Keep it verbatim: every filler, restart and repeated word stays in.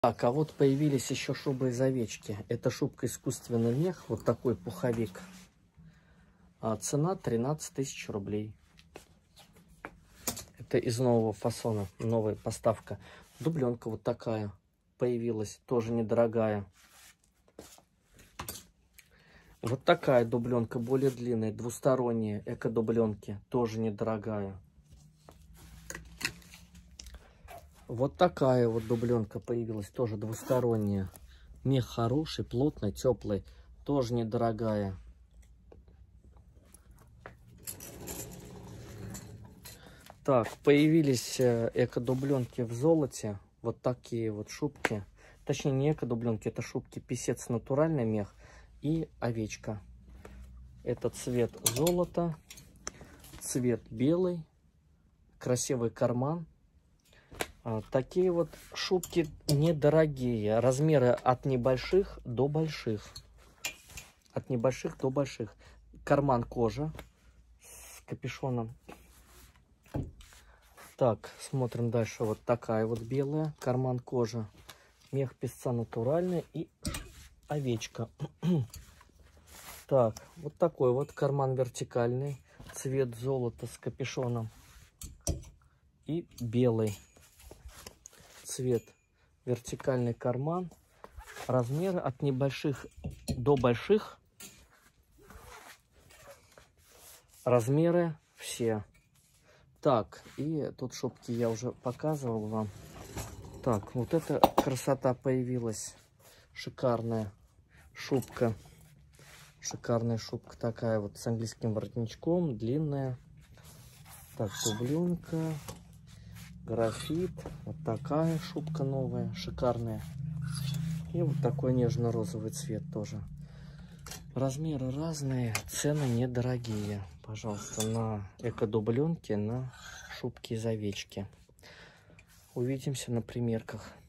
Так, а вот появились еще шубы из овечки. Это шубка искусственный мех, вот такой пуховик. А цена тринадцать тысяч рублей. Это из нового фасона, новая поставка. Дубленка вот такая появилась, тоже недорогая. Вот такая дубленка, более длинная, двусторонняя, эко-дубленки, тоже недорогая. Вот такая вот дубленка появилась, тоже двусторонняя. Мех хороший, плотный, теплый, тоже недорогая. Так, появились эко-дубленки в золоте. Вот такие вот шубки. Точнее, не эко-дубленки, это шубки писец натуральный мех и овечка. Это цвет золота, цвет белый, красивый карман. А, такие вот шубки недорогие. Размеры от небольших до больших. От небольших до больших. Карман кожа с капюшоном. Так, смотрим дальше. Вот такая вот белая. Карман кожа. Мех песца натуральный и овечка. Так, вот такой вот карман вертикальный. Цвет золота с капюшоном. И белый цвет. Вертикальный карман. Размеры от небольших до больших. Размеры все. Так, и тут шубки я уже показывал вам. Так, вот эта красота появилась. Шикарная шубка. Шикарная шубка такая вот с английским воротничком. Длинная. Так, дубленка. Графит. Вот такая шубка новая. Шикарная. И вот такой нежно-розовый цвет тоже. Размеры разные. Цены недорогие. Пожалуйста, на эко-дубленки, на шубки из овечки. Увидимся на примерках.